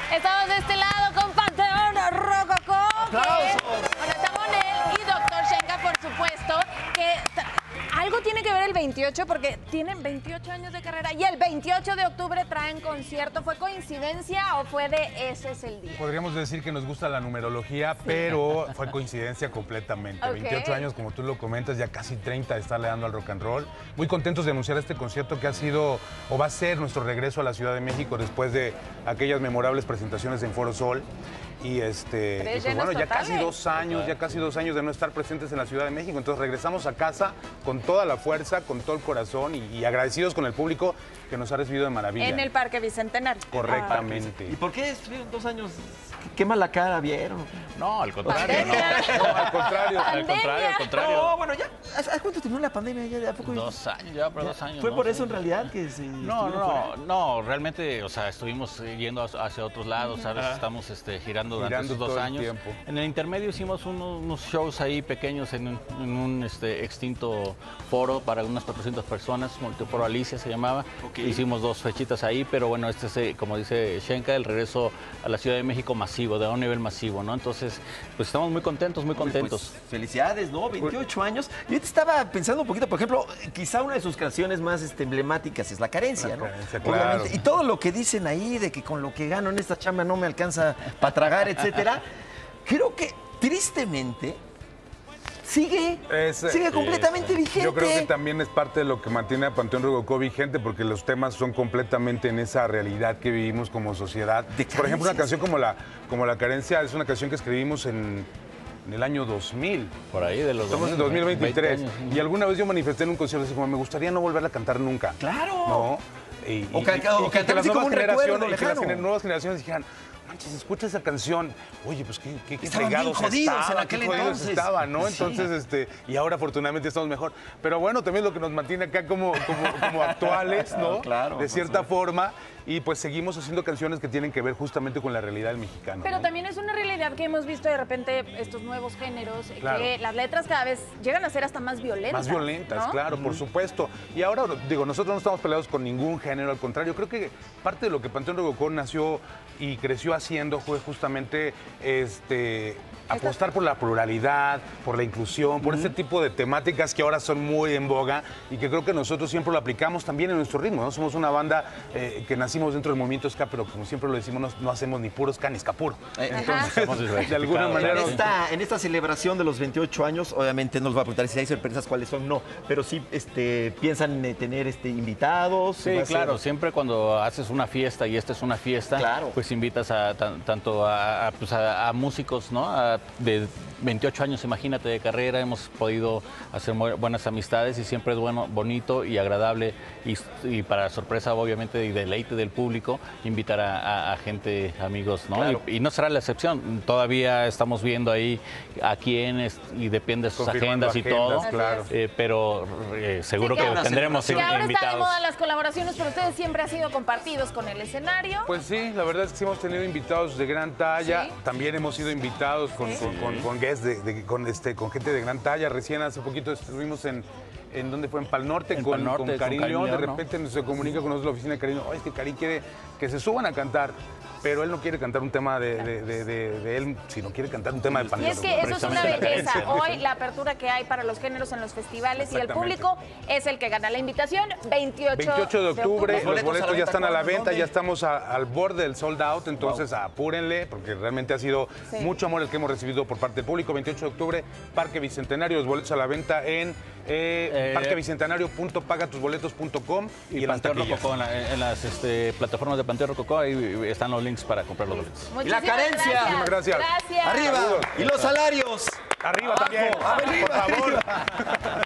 Estamos de este lado con Panteón Rococó. ¡Aplausos! Bueno, está Monel y Doctor Shenka, por supuesto, que algo tiene que ver el 28 porque tienen 28 años de carrera y el 28 de octubre traen concierto. ¿Fue coincidencia o fue de ese es el día? Podríamos decir que nos gusta la numerología, pero fue coincidencia completamente. Ok. 28 años, como tú lo comentas, ya casi 30 de estarle dando al rock and roll. Muy contentos de anunciar este concierto que ha sido o va a ser nuestro regreso a la Ciudad de México después de aquellas memorables presentaciones en Foro Sol. Y pues bueno, ya casi 2 años, de no estar presentes en la Ciudad de México. Entonces regresamos a casa con toda la fuerza, con todo el corazón y agradecidos con el público que nos ha recibido de maravilla. En el Parque Bicentenario. Correctamente. ¿Y por qué estuvieron 2 años? ¿Qué mala cara vieron? No, al contrario, Pandemia. No, al contrario. al contrario. No, bueno, ya. ¿Hace cuánto terminó la pandemia? ¿Ya, ¿a poco? 2 años, ya por 2 años. ¿Fue ¿no? por Sí. eso en realidad que se No, realmente, o sea, estuvimos yendo hacia otros lados, ¿sabes? Estamos girando durante esos 2 todo el años. tiempo. En el intermedio hicimos unos shows ahí pequeños en un extinto foro para unas 400 personas, Multiforo Alicia se llamaba. Okay. Hicimos 2 fechitas ahí, pero bueno, este es, como dice Shenka, el regreso a la Ciudad de México masivo, de un nivel masivo, ¿no? Entonces, pues estamos muy contentos, muy contentos. Pues, felicidades, ¿no? 28 años. Yo te estaba pensando un poquito, por ejemplo, quizá una de sus canciones más emblemáticas es La Carencia, La ¿no? Carencia, claro. Obviamente. Y todo lo que dicen ahí de que con lo que gano en esta chamba no me alcanza para tragar, etcétera. Creo que, tristemente, sigue completamente vigente. Yo creo que también es parte de lo que mantiene a Panteón Rococó vigente, porque los temas son completamente en esa realidad que vivimos como sociedad. Por ejemplo, una canción como La Carencia es una canción que escribimos en el año 2000. Por ahí de los Estamos en 2000, 2023. 20 años. Y alguna vez yo manifesté en un concierto así como, me gustaría no volverla a cantar nunca. ¡Claro! ¿No? O que las así como un recuerdo lejano. nuevas generaciones dijeran, manches, escucha esa canción. Oye, pues qué Estaban bien fregados jodidos estaban, en aquel qué jodidos entonces. estaban, ¿no? Sí. Entonces, y ahora afortunadamente estamos mejor. Pero bueno, también lo que nos mantiene acá como actuales, ¿no? Claro, de cierta forma. Y pues seguimos haciendo canciones que tienen que ver justamente con la realidad del mexicano. Pero ¿no? también es una realidad que hemos visto de repente estos nuevos géneros, Claro. que las letras cada vez llegan a ser hasta más violentas. Más violentas, ¿no? claro, por supuesto. Y ahora, digo, nosotros no estamos peleados con ningún género, al contrario, creo que parte de lo que Panteón Rococó nació y creció haciendo fue justamente apostar por la pluralidad, por la inclusión, por ese tipo de temáticas que ahora son muy en boga y que creo que nosotros siempre lo aplicamos también en nuestro ritmo, ¿no? Somos una banda que nacimos dentro del movimiento ska, pero como siempre lo decimos, no hacemos ni puro ska ni ska puro. Entonces, de alguna manera... En esta celebración de los 28 años, obviamente no les voy a preguntar si hay sorpresas cuáles son, no, pero sí piensan tener invitados. Sí, claro, siempre cuando haces una fiesta y esta es una fiesta, Claro. pues invitas tanto a músicos, ¿no? De 28 años, imagínate, de carrera, hemos podido hacer buenas amistades y siempre es bueno, bonito y agradable y para sorpresa, obviamente, y deleite del público, invitar a gente, amigos, ¿no? Claro. Y no será la excepción. Todavía estamos viendo ahí a quiénes y depende de sus Confirmando agendas y todo. claro. Pero seguro Sí, que que tendremos Que ahora está de invitados. moda las colaboraciones, pero ustedes siempre han sido compartidos con el escenario. Pues sí, la verdad es que sí hemos tenido invitados de gran talla. Sí. También hemos sido invitados con guests, con gente de gran talla. Recién hace poquito estuvimos en ¿dónde fue? En Pal Norte, En con Pal Norte, con Karim Karim León. De León, ¿no? repente se comunica con nosotros la oficina de Karim. Es que Karim quiere que se suban a cantar, pero él no quiere cantar un tema de él, sino quiere cantar un tema de Y Panteón. es que eso es una Precisamente la belleza. carencia. Hoy la apertura que hay para los géneros en los festivales y el Exactamente. público es el que gana la invitación. 28 de octubre, los boletos ya están a la venta, ¿dónde? ya estamos al borde del sold out, entonces apúrenle, porque realmente ha sido Sí. mucho amor el que hemos recibido por parte del público. 28 de octubre, Parque Bicentenario, los boletos a la venta en parquebicentenario.pagatusboletos.com y en las Panteón taquillas. Rococó, en las plataformas de Panteón Rococó, ahí están los links para comprar los boletos. Y La Carencia. Muchísimas gracias. Gracias. Arriba. Saludos. Y los salarios. Arriba también, por favor.